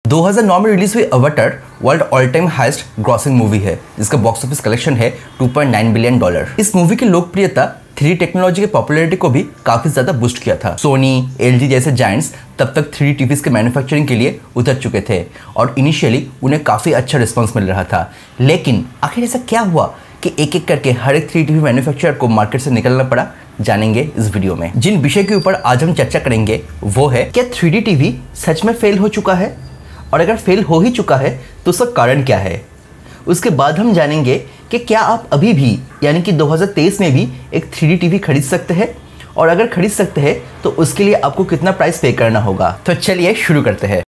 2009 में रिलीज हुई Avatar world all time highest grossing movie है, जिसका बॉक्स ऑफिस कलेक्शन है $2.9 बिलियन। इस मूवी की लोकप्रियता 3D टेक्नोलॉजी की पॉपुलैरिटी को भी काफी ज्यादा बूस्ट किया था। सोनी, LG जैसे जायंट्स तब तक 3D टीवीज के मैन्युफैक्चरिंग के लिए उतर चुके थे और इनिशियली उन्हें काफी अच्छा रिस्पॉन्स मिल रहा था। लेकिन आखिर ऐसा क्या हुआ कि एक एक करके हर एक 3D टीवी मैन्युफैक्चरर को मार्केट से निकलना पड़ा? जानेंगे इस वीडियो में। जिन विषय के ऊपर आज हम चर्चा करेंगे वो है, क्या 3D टीवी सच में फेल हो चुका है, और अगर फेल हो ही चुका है तो उसका कारण क्या है। उसके बाद हम जानेंगे कि क्या आप अभी भी यानी कि 2023 में भी एक 3D टीवी खरीद सकते हैं, और अगर खरीद सकते हैं तो उसके लिए आपको कितना प्राइस पे करना होगा। तो चलिए शुरू करते हैं।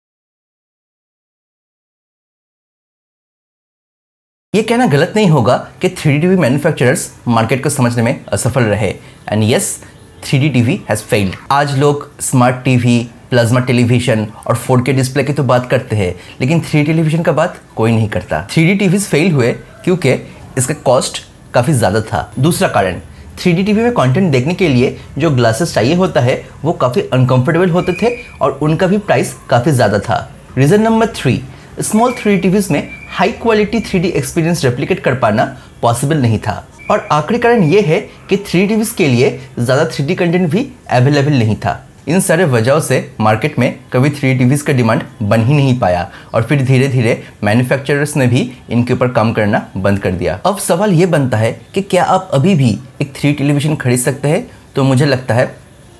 ये कहना गलत नहीं होगा कि 3D टीवी मैन्युफैक्चरर्स मार्केट को समझने में असफल रहे, and yes 3D TV has failed. आज लोग स्मार्ट टीवी, प्लाज्मा टेलीविजन और 4K डिस्प्ले की तो बात करते हैं, लेकिन 3D टेलीविजन का बात कोई नहीं करता। 3D टीवीज फेल हुए क्योंकि इसका कॉस्ट काफ़ी ज़्यादा था। दूसरा कारण, 3D टीवी में कंटेंट देखने के लिए जो ग्लासेस चाहिए होता है वो काफ़ी अनकंफर्टेबल होते थे और उनका भी प्राइस काफ़ी ज़्यादा था। Reason number 3, small 3D TVs में high quality 3D experience replicate कर पाना पॉसिबल नहीं था। और आखिरी कारण ये है कि 3D टीवीज के लिए ज़्यादा 3D कंटेंट भी अवेलेबल नहीं था। इन सारे वजहों से मार्केट में कभी 3D टीवीज का डिमांड बन ही नहीं पाया और फिर धीरे धीरे मैन्युफैक्चरर्स ने भी इनके ऊपर काम करना बंद कर दिया। अब सवाल ये बनता है कि क्या आप अभी भी एक 3D टेलीविजन खरीद सकते हैं? तो मुझे लगता है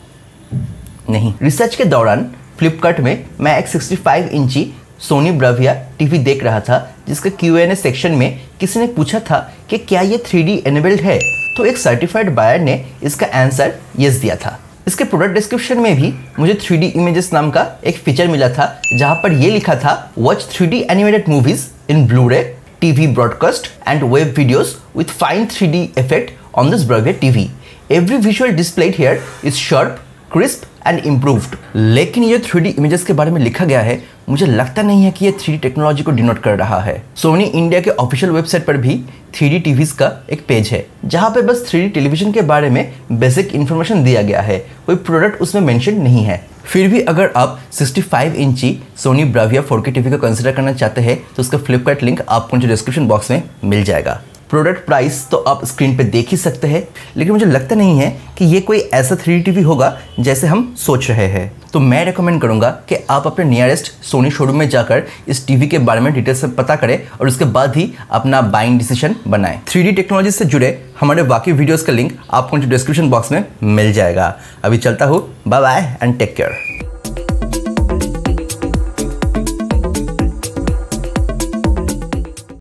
नहीं। रिसर्च के दौरान फ्लिपकार्ट में मैं एक 65 इंची सोनी ब्राविया टीवी देख रहा था, जिसका Q&A सेक्शन में किसी ने पूछा था कि क्या ये 3D एनेबल्ड है, तो एक सर्टिफाइड बायर ने इसका आंसर यस दिया था। इसके प्रोडक्ट डिस्क्रिप्शन में भी मुझे 3D इमेजेस नाम का एक फीचर मिला था, जहां पर ये लिखा था, watch 3D animated movies in Blu-ray, TV broadcast and web videos with fine 3D effect on this Bravia TV. Every visual displayed here is sharp, crisp and improved. लेकिन ये 3D इमेजेस के बारे में लिखा गया है, मुझे लगता नहीं है कि ये 3D टेक्नोलॉजी को डिनोट कर रहा है। सोनी इंडिया के ऑफिशियल वेबसाइट पर भी 3D टीवीज का एक पेज है, जहां पे बस 3D टेलीविजन के बारे में बेसिक इन्फॉर्मेशन दिया गया है, कोई प्रोडक्ट उसमें मेंशन नहीं है। फिर भी अगर आप 65 इंची सोनी ब्राविया 4K टीवी को कंसिडर करना चाहते हैं तो उसका फ्लिपकार्ट लिंक आपको जो डिस्क्रिप्शन बॉक्स में मिल जाएगा। प्रोडक्ट प्राइस तो आप स्क्रीन पे देख ही सकते हैं, लेकिन मुझे लगता नहीं है कि ये कोई ऐसा 3D टीवी होगा जैसे हम सोच रहे हैं। तो मैं रेकमेंड करूंगा कि आप अपने नियरेस्ट सोनी शोरूम में जाकर इस टीवी के बारे में डिटेल से पता करें और उसके बाद ही अपना बाइंग डिसीजन बनाएं। 3D टेक्नोलॉजी से जुड़े हमारे बाकी वीडियोस का लिंक आपको जो डिस्क्रिप्शन बॉक्स में मिल जाएगा। अभी चलता हूँ, bye bye and take care.